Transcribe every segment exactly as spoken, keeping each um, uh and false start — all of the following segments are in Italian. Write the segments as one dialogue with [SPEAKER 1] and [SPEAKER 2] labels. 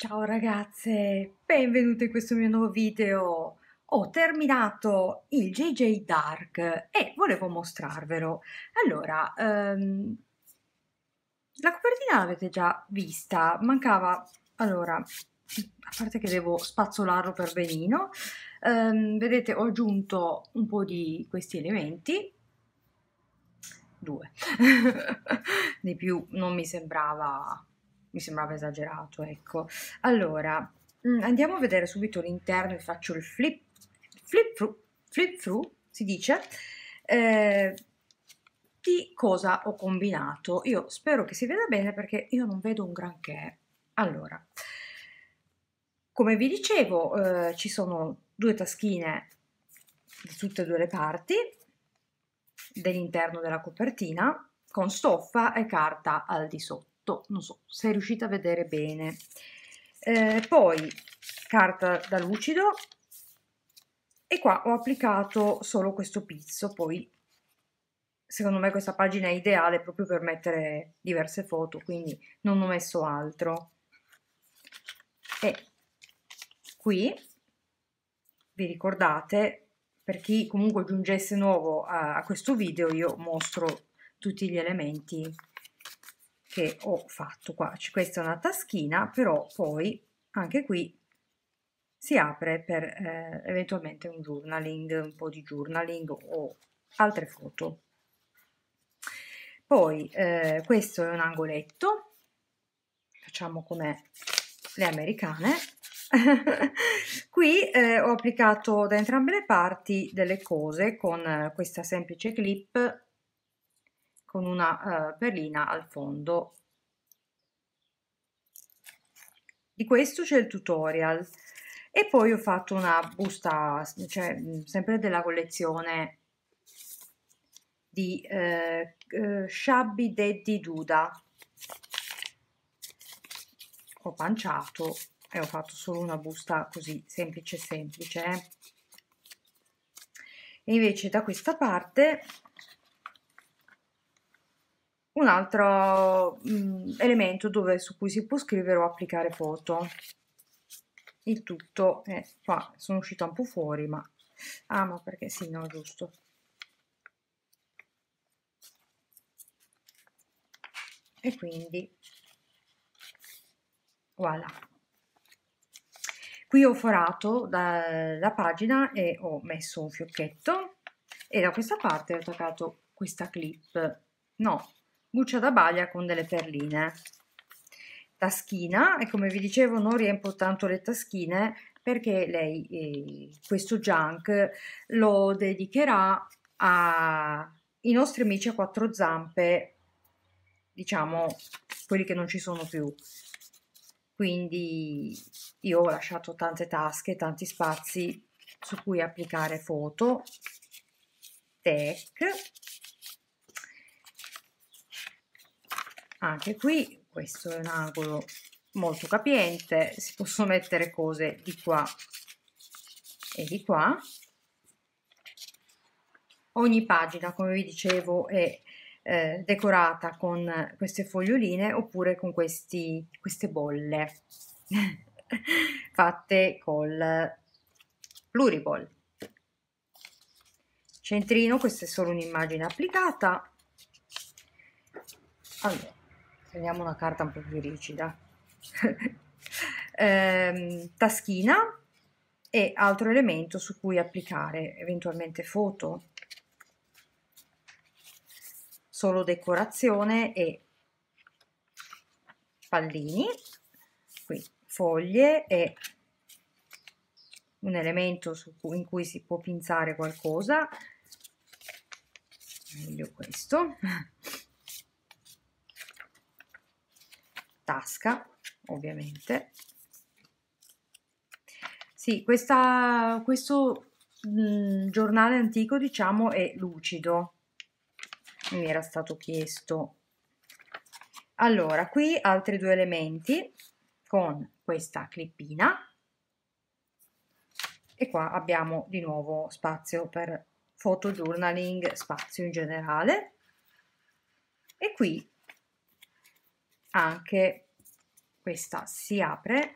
[SPEAKER 1] Ciao ragazze, benvenute in questo mio nuovo video. Ho terminato il J J Dark e volevo mostrarvelo. Allora, ehm, la copertina l'avete già vista, mancava, allora, a parte che devo spazzolarlo per benino, ehm, vedete ho aggiunto un po' di questi elementi, due, di più non mi sembrava, mi sembrava esagerato, ecco. Allora, mm, andiamo a vedere subito l'interno e faccio il flip, flip through, flip through, si dice, eh, di cosa ho combinato. Io spero che si veda bene perché io non vedo un granché. Allora, come vi dicevo, eh, ci sono due taschine di tutte e due le parti dell'interno della copertina con stoffa e carta al di sotto. Non so se riuscite a vedere bene. Eh, poi carta da lucido e qua ho applicato solo questo pizzo. Poi secondo me questa pagina è ideale proprio per mettere diverse foto, quindi non ho messo altro. E qui vi ricordate, per chi comunque giungesse nuovo a, a questo video, io mostro tutti gli elementi che ho fatto qua. Questa è una taschina, però poi anche qui si apre per eh, eventualmente un journaling, un po' di journaling o altre foto. Poi eh, questo è un angoletto, facciamo come le americane. Qui eh, ho applicato da entrambe le parti delle cose con eh, questa semplice clip con una eh, perlina al fondo. Di questo c'è il tutorial e poi ho fatto una busta, cioè sempre della collezione di eh, eh, Shabby Daddy Duda. Ho panciato e ho fatto solo una busta così semplice semplice, eh. E invece da questa parte un altro mh, elemento dove, su cui si può scrivere o applicare foto. Il tutto è qua, sono uscita un po' fuori, ma ah, ma perché sì, no, giusto. E quindi voilà. Qui ho forato da, la pagina e ho messo un fiocchetto e da questa parte ho attaccato questa clip, no, buccia da baglia con delle perline. Taschina, e come vi dicevo non riempio tanto le taschine perché lei eh, questo junk lo dedicherà ai nostri amici a quattro zampe, diciamo quelli che non ci sono più. Quindi io ho lasciato tante tasche, tanti spazi su cui applicare foto. Tac. Anche qui questo è un angolo molto capiente, si possono mettere cose di qua e di qua. Ogni pagina, come vi dicevo, è eh, decorata con queste foglioline oppure con questi, queste bolle fatte col pluriball. Centrino, questa è solo un'immagine applicata. Allora, prendiamo una carta un po' più rigida. ehm, taschina e altro elemento su cui applicare eventualmente foto, solo decorazione e pallini, qui foglie e un elemento su cui, in cui si può pinzare qualcosa, meglio questo, tasca ovviamente. Sì, questa, questo mh, giornale antico diciamo è lucido, mi era stato chiesto. Allora, qui altri due elementi con questa clippina e qua abbiamo di nuovo spazio per photojournaling, spazio in generale, e qui anche questa si apre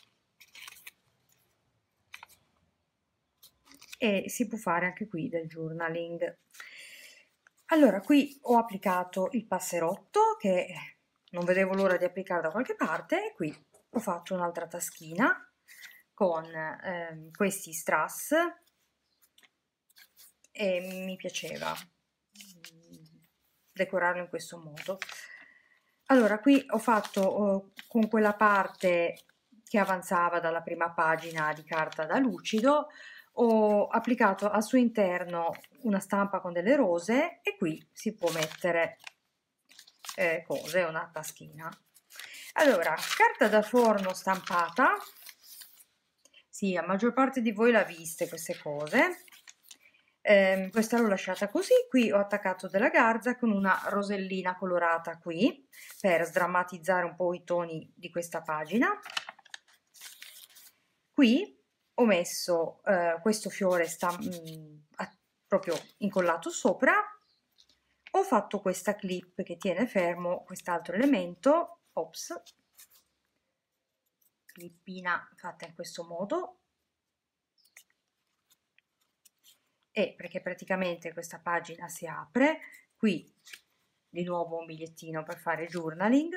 [SPEAKER 1] e si può fare anche qui del journaling. Allora, qui ho applicato il passerotto che non vedevo l'ora di applicare da qualche parte, e qui ho fatto un'altra taschina con eh, questi strass, e mi piaceva decorarlo in questo modo. Allora, qui ho fatto eh, con quella parte che avanzava dalla prima pagina di carta da lucido, ho applicato al suo interno una stampa con delle rose, e qui si può mettere eh, cose, una taschina. Allora, carta da forno stampata, sì, la maggior parte di voi l'ha viste queste cose. Eh, questa l'ho lasciata così. Qui ho attaccato della garza con una rosellina colorata qui per sdrammatizzare un po' i toni di questa pagina. Qui ho messo eh, questo fiore sta, mh, proprio incollato sopra. Ho fatto questa clip che tiene fermo quest'altro elemento, ops, clippina fatta in questo modo, e perché praticamente questa pagina si apre. Qui di nuovo un bigliettino per fare journaling,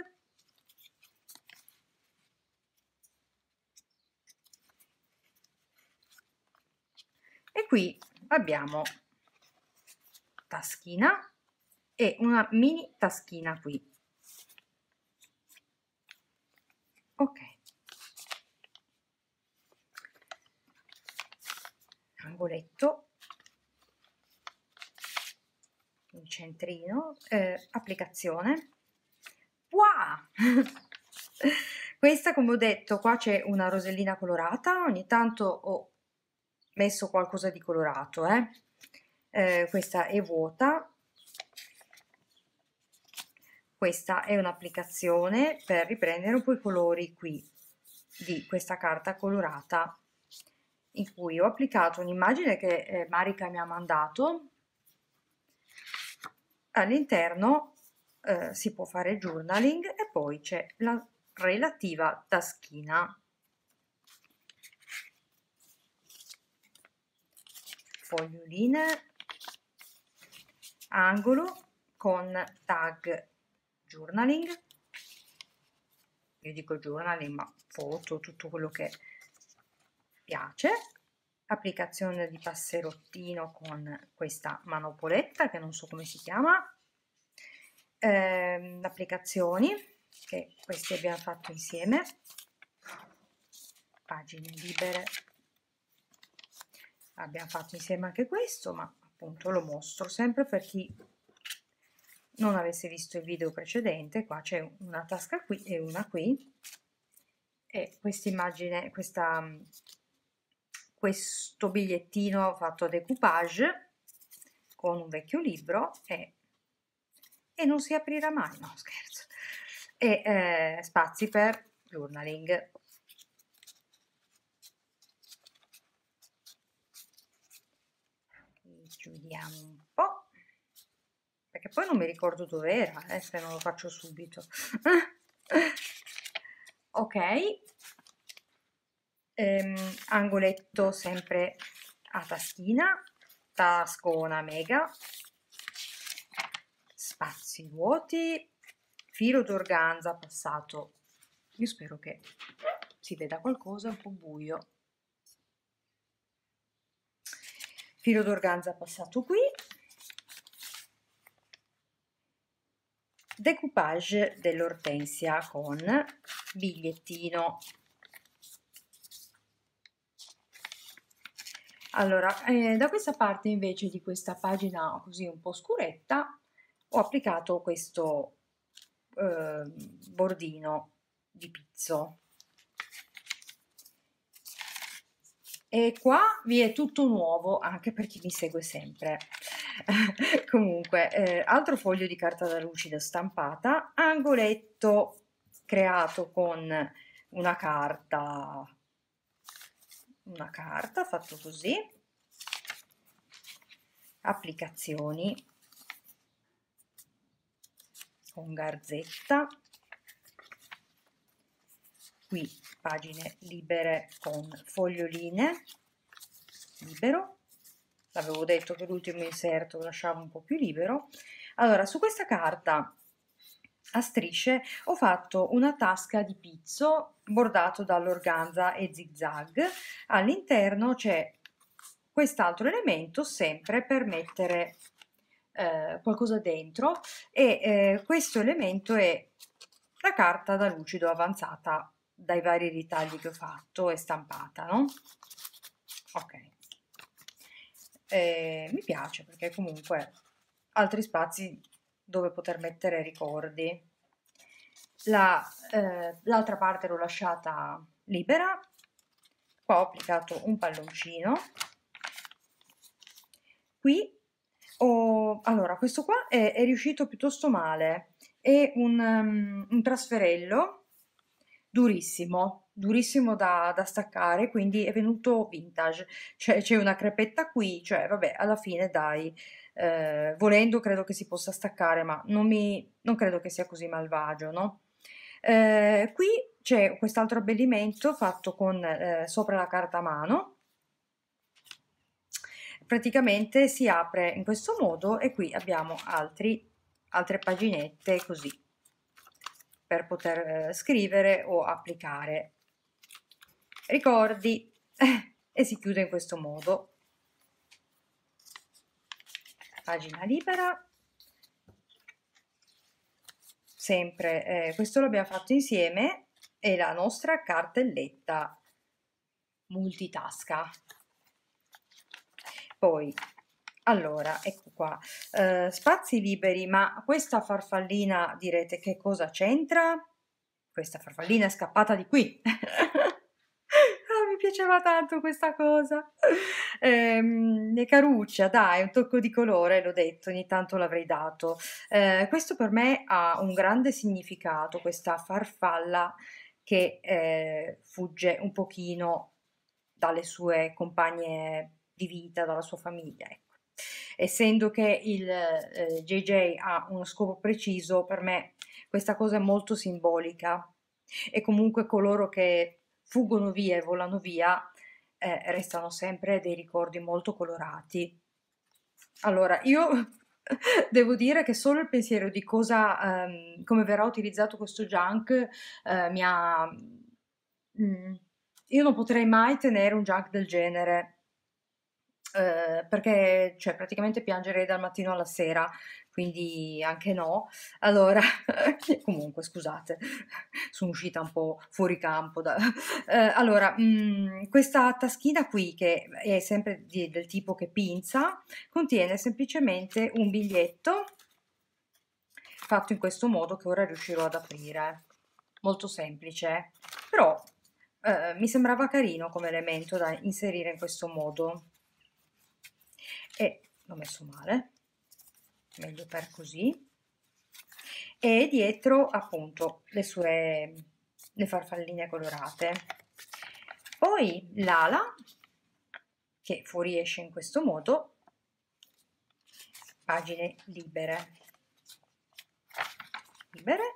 [SPEAKER 1] e qui abbiamo taschina e una mini taschina qui. Ok, angoletto, il centrino, eh, applicazione. Wow! Questa, come ho detto, qua c'è una rosellina colorata, ogni tanto ho messo qualcosa di colorato, eh. Eh, questa è vuota. Questa è un'applicazione per riprendere un po' i colori qui di questa carta colorata, in cui ho applicato un'immagine che eh, Marica mi ha mandato. All'interno eh, si può fare journaling, e poi c'è la relativa taschina. Foglioline, angolo con tag journaling, io dico journaling ma foto, tutto quello che piace, applicazione di passerottino con questa manopoletta che non so come si chiama, eh, applicazioni che questi abbiamo fatto insieme, pagine libere, abbiamo fatto insieme anche questo, ma appunto lo mostro sempre per chi non avesse visto il video precedente. Qua c'è una tasca qui e una qui, e questa immagine, questa, questo bigliettino fatto a decoupage con un vecchio libro, e, e non si aprirà mai, no scherzo, e eh, spazi per journaling. Chiudiamo un po', perché poi non mi ricordo dove era, eh, se non lo faccio subito. Ok, ehm, angoletto sempre a taschina, tascona mega, spazi vuoti, filo d'organza passato, io spero che si veda qualcosa, è un po' buio, filo d'organza passato qui, decoupage dell'ortensia con bigliettino. Allora, eh, da questa parte invece di questa pagina così un po' scuretta ho applicato questo eh, bordino di pizzo, e qua vi è tutto nuovo anche per chi mi segue sempre. Comunque, eh, altro foglio di carta da lucido stampata, angoletto creato con una carta, una carta fatto così, applicazioni con garzetta, qui pagine libere con foglioline, libero, l'avevo detto che l'ultimo inserto lo lasciavo un po' più libero. Allora, su questa carta a strisce ho fatto una tasca di pizzo bordato dall'organza e zigzag. All'interno c'è quest'altro elemento sempre per mettere eh, qualcosa dentro, e eh, questo elemento è la carta da lucido avanzata dai vari ritagli che ho fatto e stampata, no? Ok. Eh, mi piace perché comunque altri spazi dove poter mettere ricordi. La, eh, l'altra parte l'ho lasciata libera, qua ho applicato un palloncino, qui ho, allora questo qua è, è riuscito piuttosto male, è un, um, un trasferello durissimo, durissimo da, da staccare, quindi è venuto vintage, cioè c'è una crepetta qui, cioè vabbè, alla fine dai, eh, volendo credo che si possa staccare, ma non, mi, non credo che sia così malvagio, no? Eh, qui c'è quest'altro abbellimento fatto con eh, sopra la carta a mano, praticamente si apre in questo modo e qui abbiamo altri, altre paginette così per poter eh, scrivere o applicare ricordi e si chiude in questo modo. Pagina libera, sempre eh, questo l'abbiamo fatto insieme, è la nostra cartelletta multitasca. Poi allora, ecco qua, eh, spazi liberi, ma questa farfallina direte che cosa c'entra? Questa farfallina è scappata di qui. Ah, mi piaceva tanto questa cosa. Ehm, è caruccia, dai, un tocco di colore, l'ho detto, ogni tanto l'avrei dato. Eh, questo per me ha un grande significato, questa farfalla che eh, fugge un pochino dalle sue compagne di vita, dalla sua famiglia, ecco. Essendo che il eh, J J ha uno scopo preciso, per me questa cosa è molto simbolica, e comunque coloro che fuggono via e volano via eh, restano sempre dei ricordi molto colorati. Allora, io devo dire che solo il pensiero di cosa, ehm, come verrà utilizzato questo junk eh, mi ha... mm, io non potrei mai tenere un junk del genere, eh, perché cioè, praticamente piangerei dal mattino alla sera, quindi anche no. Allora, comunque scusate, sono uscita un po' fuori campo. Da... Eh, allora, mh, questa taschina qui, che è sempre di- del tipo che pinza, contiene semplicemente un biglietto fatto in questo modo che ora riuscirò ad aprire. Molto semplice, però eh, mi sembrava carino come elemento da inserire in questo modo. E l'ho messo male, meglio per così, e dietro appunto le sue le farfalline colorate. Poi l'ala che fuoriesce in questo modo, pagine libere, libere.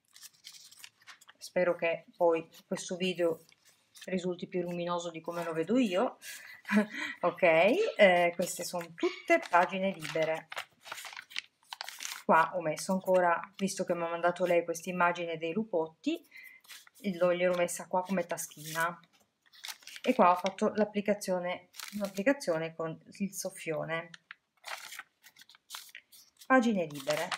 [SPEAKER 1] Spero che poi questo video risulti più luminoso di come lo vedo io. Ok, eh, queste sono tutte pagine libere. Qua ho messo ancora, visto che mi ha mandato lei questa immagine dei lupotti, gliel'ho messa qua come taschina, e qua ho fatto l'applicazione un'applicazione con il soffione. Pagine libere,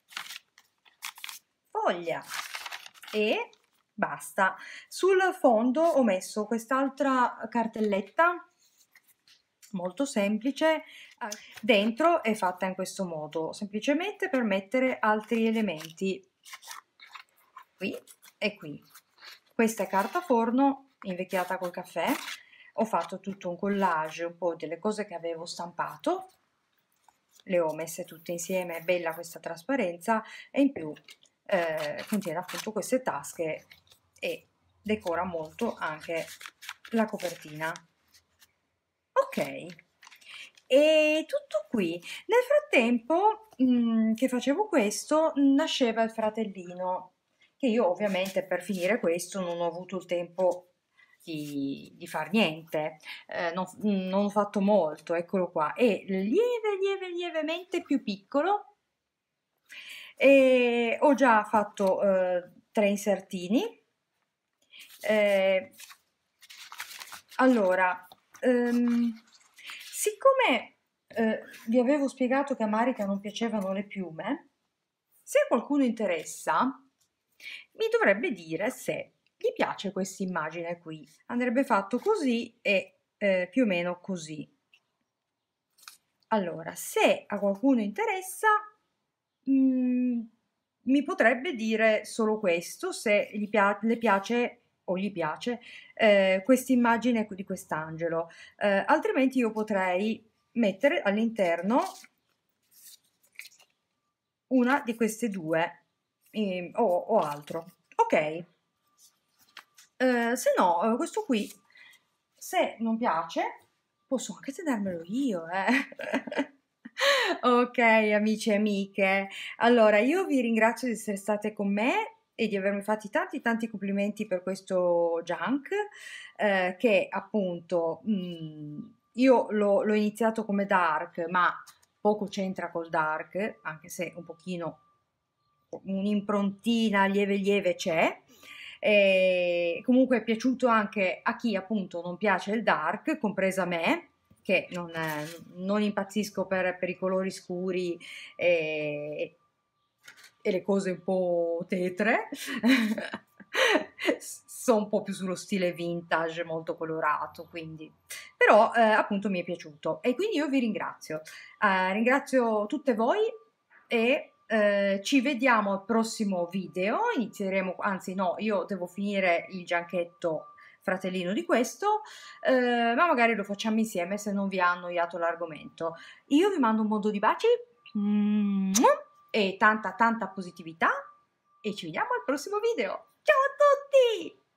[SPEAKER 1] foglia e basta. Sul fondo ho messo quest'altra cartelletta molto semplice, dentro è fatta in questo modo, semplicemente per mettere altri elementi qui e qui. Questa è carta forno invecchiata col caffè, ho fatto tutto un collage, un po' delle cose che avevo stampato, le ho messe tutte insieme, bella questa trasparenza, e in più eh, contiene appunto queste tasche e decora molto anche la copertina. Ok, e tutto qui. Nel frattempo mh, che facevo questo, nasceva il fratellino, che io ovviamente per finire questo non ho avuto il tempo di, di far niente, eh, non, non ho fatto molto, eccolo qua, è lieve, lieve, lievemente più piccolo e ho già fatto eh, tre insertini. Eh, allora, ehm, siccome eh, vi avevo spiegato che a Marica non piacevano le piume, se a qualcuno interessa, mi dovrebbe dire se gli piace questa immagine qui. Andrebbe fatto così e eh, più o meno così. Allora, se a qualcuno interessa, mh, mi potrebbe dire solo questo, se gli pia- le piace o gli piace eh, questa immagine di quest'angelo. Eh, altrimenti io potrei mettere all'interno una di queste due eh, o, o altro. Ok, eh, se no, eh, questo qui, se non piace, posso anche tenermelo io, eh. Ok, amici e amiche, allora io vi ringrazio di essere state con me e di avermi fatti tanti tanti complimenti per questo junk, eh, che appunto mh, io l'ho l'ho iniziato come dark, ma poco c'entra col dark, anche se un pochino un'improntina lieve lieve c'è. E comunque è piaciuto anche a chi appunto non piace il dark, compresa me, che non, è- non impazzisco per, per i colori scuri e, e le cose un po' tetre. Sono un po' più sullo stile vintage, molto colorato, quindi. Però eh, appunto mi è piaciuto e quindi io vi ringrazio. Eh, ringrazio tutte voi e eh, ci vediamo al prossimo video. Inizieremo, anzi no, io devo finire il gianchetto fratellino di questo, eh, ma magari lo facciamo insieme se non vi ha annoiato l'argomento. Io vi mando un mondo di baci e tanta tanta positività e ci vediamo al prossimo video. Ciao a tutti!